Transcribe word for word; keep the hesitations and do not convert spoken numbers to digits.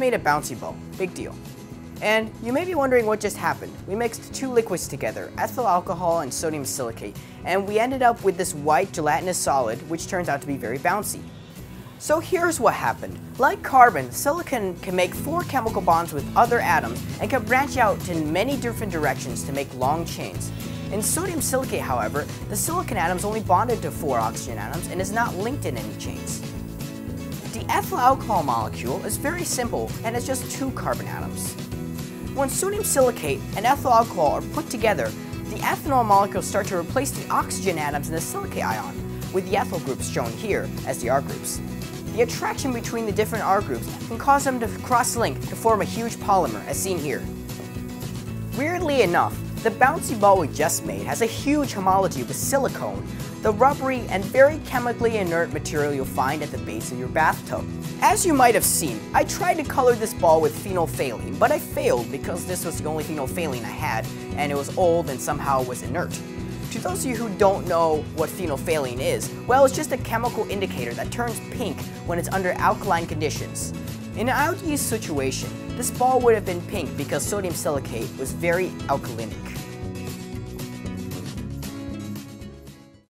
made a bouncy ball. Big deal. And you may be wondering what just happened. We mixed two liquids together, ethyl alcohol and sodium silicate, and we ended up with this white gelatinous solid, which turns out to be very bouncy. So here's what happened. Like carbon, silicon can make four chemical bonds with other atoms and can branch out in many different directions to make long chains. In sodium silicate, however, the silicon atom's only bonded to four oxygen atoms and is not linked in any chains. The ethyl alcohol molecule is very simple and has just two carbon atoms. When sodium silicate and ethyl alcohol are put together, the ethanol molecules start to replace the oxygen atoms in the silicate ion, with the ethyl groups shown here as the R groups. The attraction between the different R groups can cause them to cross-link to form a huge polymer, as seen here. Weirdly enough, the bouncy ball we just made has a huge homology with silicone, the rubbery and very chemically inert material you'll find at the base of your bathtub. As you might have seen, I tried to color this ball with phenolphthalein, but I failed because this was the only phenolphthalein I had, and it was old and somehow was inert. To those of you who don't know what phenolphthalein is, well, it's just a chemical indicator that turns pink when it's under alkaline conditions. In an ideal situation, this ball would have been pink because sodium silicate was very alkalinic.